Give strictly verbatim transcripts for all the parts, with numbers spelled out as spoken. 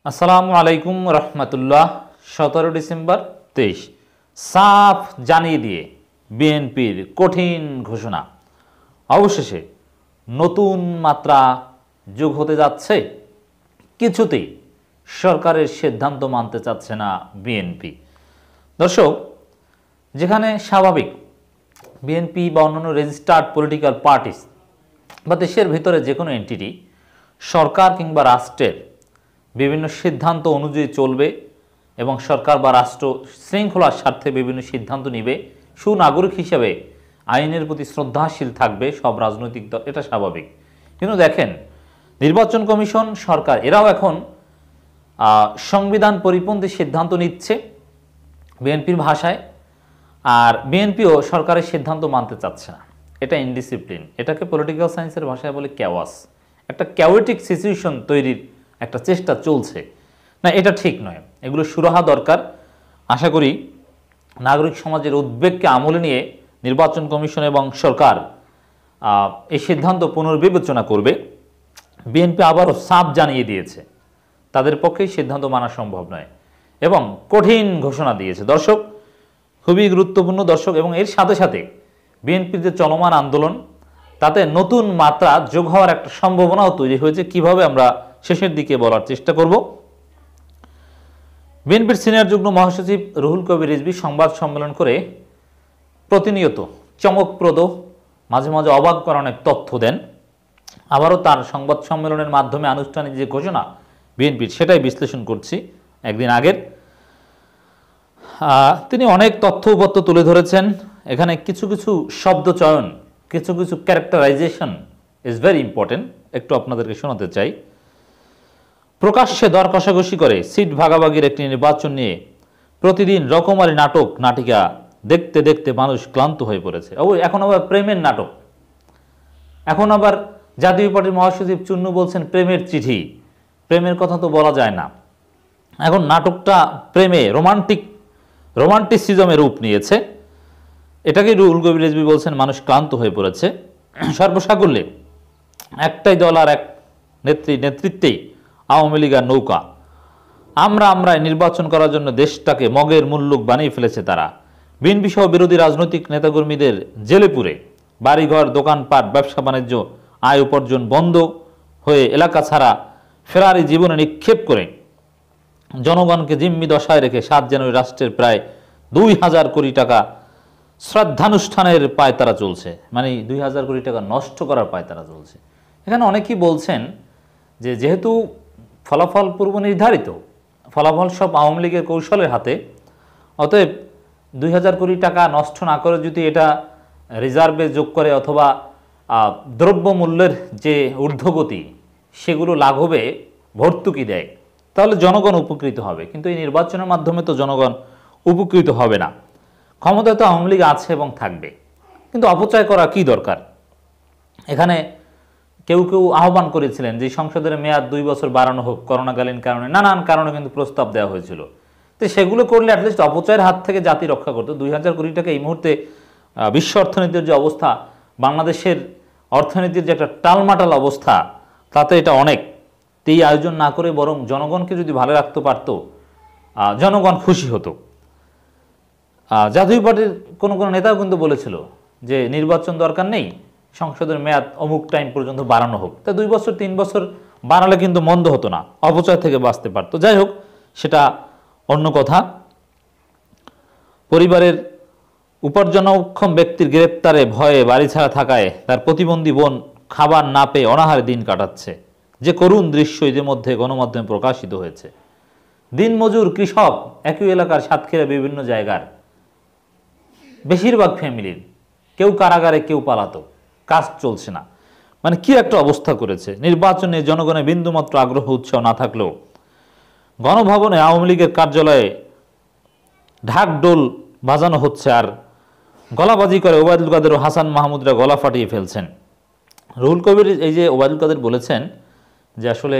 আসসালামু আলাইকুম রহমতুল্লাহ। সতেরো ডিসেম্বর তেইশ সাফ জানিয়ে দিয়ে বিএনপির কঠিন ঘোষণা, অবশেষে নতুন মাত্রা যোগ হতে যাচ্ছে। কিছুতেই সরকারের সিদ্ধান্ত মানতে চাচ্ছে না বিএনপি। দর্শক, যেখানে স্বাভাবিক বিএনপি বা অন্যান্য রেজিস্টার্ড পলিটিক্যাল পার্টিস বা দেশের ভিতরে যে কোনো এন্টিটি সরকার কিংবা রাষ্ট্রের বিভিন্ন সিদ্ধান্ত অনুযায়ী চলবে এবং সরকার বা রাষ্ট্র শৃঙ্খলার স্বার্থে বিভিন্ন সিদ্ধান্ত নেবে, সুনাগরিক হিসেবে আইনের প্রতি শ্রদ্ধাশীল থাকবে সব রাজনৈতিক দল, এটা স্বাভাবিক। কিন্তু দেখেন, নির্বাচন কমিশন, সরকার এরাও এখন সংবিধান পরিপন্থী সিদ্ধান্ত নিচ্ছে বিএনপির ভাষায়, আর বিএনপিও সরকারের সিদ্ধান্ত মানতে চাচ্ছে না। এটা ইনডিসিপ্লিন, এটাকে পলিটিক্যাল সায়েন্সের ভাষায় বলে ক্যাওয়াস। একটা ক্যাওয়েটিক সিচুয়েশন তৈরির একটা চেষ্টা চলছে না, এটা ঠিক নয়। এগুলো সুরাহা দরকার। আশা করি নাগরিক সমাজের উদ্বেগকে আমলে নিয়ে নির্বাচন কমিশন এবং সরকার এই সিদ্ধান্ত পুনর্বিবেচনা করবে। বিএনপি আবারও সাফ জানিয়ে দিয়েছে তাদের পক্ষেই সিদ্ধান্ত মানা সম্ভব নয় এবং কঠিন ঘোষণা দিয়েছে। দর্শক, খুবই গুরুত্বপূর্ণ দর্শক, এবং এর সাথে সাথে বিএনপির যে চলমান আন্দোলন, তাতে নতুন মাত্রা যোগ হওয়ার একটা সম্ভাবনাও তৈরি হয়েছে। কিভাবে আমরা শেষের দিকে বলার চেষ্টা করব। বিএনপির সিনিয়র যুগ্ম মহাসচিব রুহুল কবির রিজভী সংবাদ সম্মেলন করে প্রতিনিয়ত চমকপ্রদ, মাঝে মাঝে অবাক করা অনেক তথ্য দেন। আবারও তার সংবাদ সম্মেলনের মাধ্যমে আনুষ্ঠানিক যে ঘোষণা বিএনপির, সেটাই বিশ্লেষণ করছি একদিন আগের। তিনি অনেক তথ্য উপত্য তুলে ধরেছেন। এখানে কিছু কিছু শব্দ চয়ন, কিছু কিছু ক্যারেক্টারাইজেশন ইজ ভেরি ইম্পর্টেন্ট, একটু আপনাদেরকে শোনাতে চাই। প্রকাশ্যে দর কষাকষি করে সিট ভাগাভাগির একটি নির্বাচন নিয়ে প্রতিদিন রকমারি নাটক নাটিকা দেখতে দেখতে মানুষ ক্লান্ত হয়ে পড়েছে। ও এখন আবার প্রেমের নাটক, এখন আবার জাতীয় পার্টির মহাসচিব চুন্নু বলছেন প্রেমের চিঠি। প্রেমের কথা তো বলা যায় না, এখন নাটকটা প্রেমে রোমান্টিক রোমান্টিসিজমে রূপ নিয়েছে। এটাকে রুহুল কবির রিজভী বলছেন মানুষ ক্লান্ত হয়ে পড়েছে। সর্বসাকুল্যে একটাই দল আর এক নেত্রী নেতৃত্বেই আওয়ামী লীগের নৌকা। আমরা আমরা নির্বাচন করার জন্য দেশটাকে মগের মুল্লুক বানিয়ে ফেলেছে তারা। বিএনপি সহ বিরোধী রাজনৈতিক নেতাকর্মীদের জেলে পুরে, বাড়িঘর, দোকানপাট, ব্যবসা বাণিজ্য, আয় উপার্জন বন্ধ হয়ে এলাকা ছাড়া ফেরারি জীবনে নিক্ষেপ করে জনগণকে জিম্মি দশায় রেখে সাত জানুয়ারি রাষ্ট্রের প্রায় দুই হাজার কোটি টাকা শ্রদ্ধানুষ্ঠানের পায়তারা চলছে। মানে দুই হাজার কোটি টাকা নষ্ট করার পায়তারা চলছে। এখানে অনেকেই বলছেন যে যেহেতু ফলাফল পূর্ব নির্ধারিত, ফলাফল সব আওয়ামী লীগের কৌশলের হাতে, অতএব দুই হাজার কোটি টাকা নষ্ট না করে যদি এটা রিজার্ভে যোগ করে অথবা দ্রব্যমূল্যের যে ঊর্ধ্বগতি সেগুলো লাঘবে ভর্তুকি দেয়, তাহলে জনগণ উপকৃত হবে। কিন্তু এই নির্বাচনের মাধ্যমে তো জনগণ উপকৃত হবে না। ক্ষমতায় তো আওয়ামী লীগ আছে এবং থাকবে, কিন্তু অপচয় করা কি দরকার? এখানে কেউ কেউ আহ্বান করেছিলেন যে সংসদের মেয়াদ দুই বছর বাড়ানো হোক, করোনাকালীন কারণে, নানান কারণে কিন্তু প্রস্তাব দেওয়া হয়েছিল। তো সেগুলো করলে অ্যাটলিস্ট অপচয়ের হাত থেকে জাতি রক্ষা করতো। দুই হাজার কোটি টাকা এই মুহূর্তে বিশ্ব অর্থনীতির যে অবস্থা, বাংলাদেশের অর্থনীতির যে একটা টালমাটাল অবস্থা, তাতে এটা অনেক। তো এই আয়োজন না করে বরং জনগণকে যদি ভালো রাখতে পারতো, জনগণ খুশি হতো। জাতীয় পার্টির কোনো কোনো নেতাও কিন্তু বলেছিল যে নির্বাচন দরকার নেই, সংসদের মেয়াদ অমুক টাইম পর্যন্ত বাড়ানো হোক। তা দুই বছর তিন বছর বাড়ালে কিন্তু মন্দ হতো না, অপচয় থেকে বাঁচতে পারতো। যাই হোক, সেটা অন্য কথা। পরিবারের উপার্জনক্ষম ব্যক্তির গ্রেপ্তারে ভয়ে বাড়ি ছাড়া থাকায় তার প্রতিবন্ধী বোন খাবার না পেয়ে অনাহারে দিন কাটাচ্ছে। যে করুণ দৃশ্য ইতিমধ্যে গণমাধ্যমে প্রকাশিত হয়েছে। দিনমজুর, কৃষক, একই এলাকার সাতক্ষীরা বিভিন্ন জায়গার বেশিরভাগ ফ্যামিলির কেউ কারাগারে, কেউ পালাতো, কাজ চলছে না। মানে কি একটা অবস্থা করেছে। নির্বাচনে জনগণের বিন্দুমাত্র আগ্রহ উৎসাহ না থাকলেও গণভবনে আওয়ামী লীগের কার্যালয়ে ঢাকঢোল বাজানো হচ্ছে, আর গলাবাজি করে ওবায়দুল কাদের ও হাসান মাহমুদরা গলা ফাটিয়ে ফেলছেন। রুহুল কবির এই যে ওবায়দুল কাদের বলেছেন যে আসলে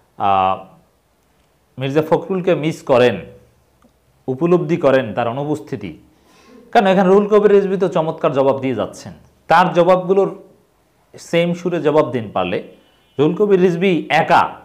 মির্জা ফখরুলকে মিস করেন, উপলব্ধি করেন তার অনুপস্থিতি। কারণ এখানে রুহুল কবির রিজভী তো চমৎকার জবাব দিয়ে যাচ্ছেন। তার জবাবগুলোর সেম সুরে জবাব দিন পারলে। রুহুল কবির রিজভী একা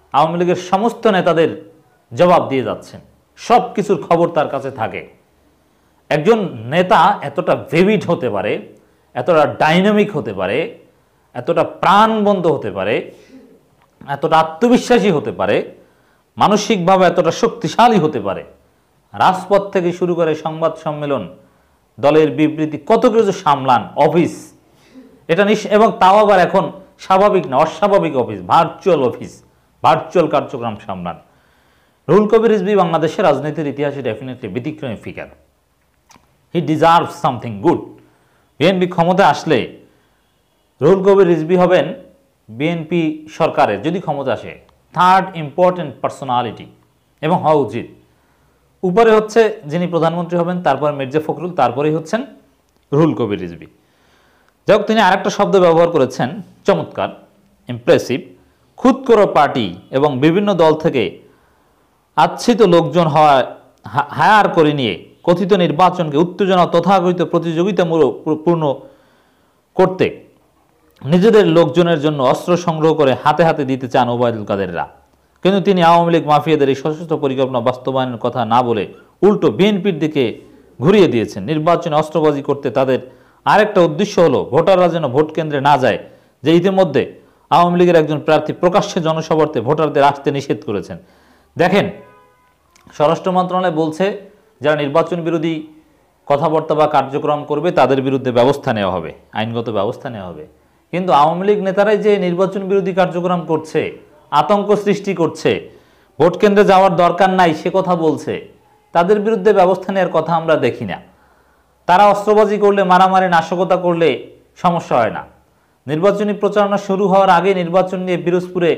আওয়ামী লীগের সমস্ত নেতাদের জবাব দিয়ে যাচ্ছেন, সব কিছুর খবর তার কাছে থাকে। একজন নেতা এতটা ভিভিড হতে পারে, এতটা ডাইনামিক হতে পারে, এতটা প্রাণবন্ত হতে পারে, এতটা আত্মবিশ্বাসী হতে পারে, মানসিকভাবে এতটা শক্তিশালী হতে পারে, রাজপথ থেকে শুরু করে সংবাদ সম্মেলন, দলের বিবৃতি, কত কিছু সামলান, অফিস, এটা নিঃ এবং তাও আবার এখন স্বাভাবিক না, অস্বাভাবিক অফিস, ভার্চুয়াল অফিস, ভার্চুয়াল কার্যক্রম সামলান। রুহুল কবির রিজভী বাংলাদেশের রাজনীতির ইতিহাসে ডেফিনেটলি ব্যতিক্রমী figure. He deserve something good. BNP ক্ষমতায় আসলে রুহুল কবির রিজভী হবেন বিএনপি সরকারের, যদি ক্ষমতা আসে, থার্ড ইম্পর্টেন্ট পার্সোনালিটি, এবং হওয়া উচিত। উপরে হচ্ছে যিনি প্রধানমন্ত্রী হবেন, তারপর মির্জা ফখরুল, তারপরেই হচ্ছেন রুহুল কবির রিজভী। যাই হোক, তিনি আরেকটা শব্দ ব্যবহার করেছেন চমৎকার, ইমপ্রেসিভ। খুদকোরো পার্টি এবং বিভিন্ন দল থেকে আচ্ছিত লোকজন হওয়া হায়ার করে নিয়ে কথিত নির্বাচনকে উত্তেজনা তথাকথিত প্রতিযোগিতামূলক করতে নিজেদের লোকজনের জন্য অস্ত্র সংগ্রহ করে হাতে হাতে দিতে চান ওবায়দুল কাদেররা। কিন্তু তিনি আওয়ামী লীগ মাফিয়াদের এই সশস্ত্র পরিকল্পনা বাস্তবায়নের কথা না বলে উল্টো বিএনপির দিকে ঘুরিয়ে দিয়েছেন। নির্বাচনে অস্ত্রবাজি করতে তাদের আরেকটা উদ্দেশ্য হলো ভোটাররা যেন ভোট কেন্দ্রে না যায়, যে ইতিমধ্যে আওয়ামী লীগের একজন প্রার্থী প্রকাশ্যে জনসভাতে ভোটারদের আসতে নিষেধ করেছেন। দেখেন, স্বরাষ্ট্র মন্ত্রণালয় বলছে যারা নির্বাচন বিরোধী কথাবার্তা বা কার্যক্রম করবে তাদের বিরুদ্ধে ব্যবস্থা নেওয়া হবে, আইনগত ব্যবস্থা নেওয়া হবে। কিন্তু আওয়ামী লীগ নেতারাই যে নির্বাচন বিরোধী কার্যক্রম করছে, আতঙ্ক সৃষ্টি করছে, ভোট কেন্দ্রে যাওয়ার দরকার নাই সে কথা বলছে, তাদের বিরুদ্ধে ব্যবস্থা নেওয়ার কথা আমরা দেখি না। তারা অস্ত্রবাজি করলে, মারামারি, নাশকতা করলে সমস্যা হয় না। নির্বাচনী প্রচারণা শুরু হওয়ার আগে নির্বাচন নিয়ে পিরোজপুরে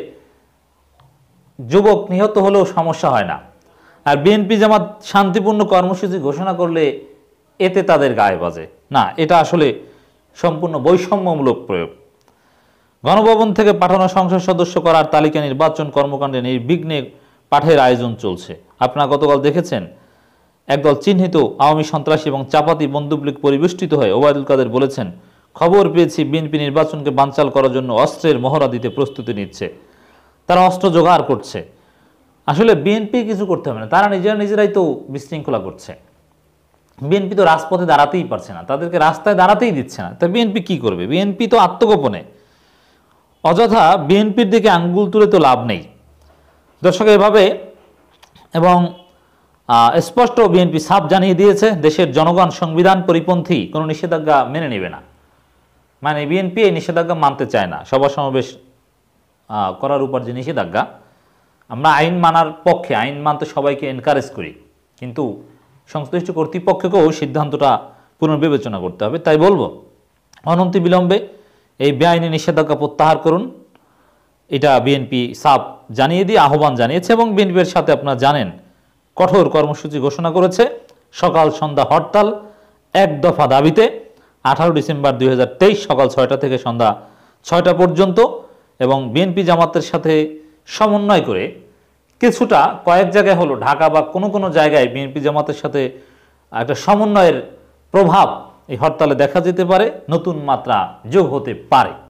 যুবক নিহত হলেও সমস্যা হয় না। আর বিএনপি জামাত শান্তিপূর্ণ কর্মসূচি ঘোষণা করলে এতে তাদের গায়ে বাজে না। এটা আসলে সম্পূর্ণ বৈষম্যমূলক প্রয়োগ। গণভবন থেকে পাঠানো সংসদ সদস্য করার তালিকা নির্বাচন কর্মকাণ্ডে নির্বিঘ্নে পাঠের আয়োজন চলছে। আপনারা গতকাল দেখেছেন, একদল চিহ্নিত আওয়ামী সন্ত্রাসী এবং চাপাতি বন্দুকলীগ পরিবেষ্টিত হয়ে ওবায়দুল কাদের বলেছেন, খবর পেয়েছি বিএনপি নির্বাচনকে বানচাল করার জন্য অস্ত্রের মহড়া দিতে প্রস্তুতি নিচ্ছে, তারা অস্ত্র জোগাড় করছে। আসলে বিএনপি কিছু করতে হবে না, তারা নিজেরা নিজেরাই তো বিশৃঙ্খলা করছে। বিএনপি তো রাজপথে দাঁড়াতেই পারছে না, তাদেরকে রাস্তায় দাঁড়াতেই দিচ্ছে না, তা বিএনপি কি করবে? বিএনপি তো আত্মগোপনে, অযথা বিএনপির দিকে আঙ্গুল তুলে তো লাভ নেই। দর্শক, এভাবে এবং স্পষ্ট বিএনপি সাফ জানিয়ে দিয়েছে দেশের জনগণ সংবিধান পরিপন্থী কোনো নিষেধাজ্ঞা মেনে নেবে না। মানে বিএনপি এই নিষেধাজ্ঞা মানতে চায় না। সভা সমাবেশ করার উপর যে নিষেধাজ্ঞা, আমরা আইন মানার পক্ষে, আইন মানতে সবাইকে এনকারেজ করি, কিন্তু সংশ্লিষ্ট কর্তৃপক্ষকেও সিদ্ধান্তটা পুনর্বিবেচনা করতে হবে। তাই বলবো, অনতি বিলম্বে এই বেআইনি নিষেধাজ্ঞা প্রত্যাহার করুন, এটা বিএনপি সাফ জানিয়ে দিয়ে আহ্বান জানিয়েছে। এবং বিএনপির সাথে আপনারা জানেন কঠোর কর্মসূচি ঘোষণা করেছে, সকাল সন্ধ্যা হরতাল, এক দফা দাবিতে আঠারো ডিসেম্বর দুই হাজার তেইশ সকাল ছয়টা থেকে সন্ধ্যা ছয়টা পর্যন্ত। এবং বিএনপি জামাতের সাথে সমন্বয় করে কিছুটা কয়েক জায়গায় হলো, ঢাকা বা কোনো কোনো জায়গায় বিএনপি জামাতের সাথে একটা সমন্বয়ের প্রভাব এই হরতালে দেখা যেতে পারে, নতুন মাত্রা যোগ হতে পারে।